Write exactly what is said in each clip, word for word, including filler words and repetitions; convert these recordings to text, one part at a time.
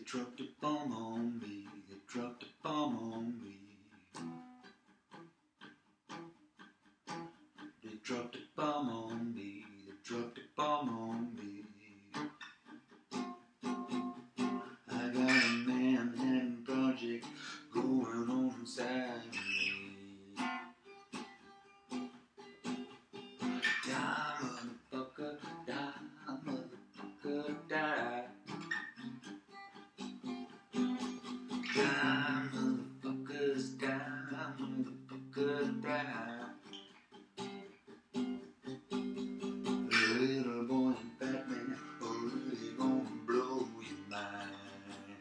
dropped a bomb on me, they dropped a bomb on me. They dropped a bomb on me, they dropped a bomb on me. I got a Manhattan Project going on inside of me. Die, motherfucker, die, motherfucker, die. Die, motherfuckers, die, motherfucker, die. A little boy and Batman are really gonna blow your mind.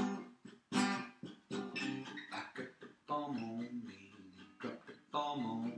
I got the bomb on me, they dropped the bomb on me.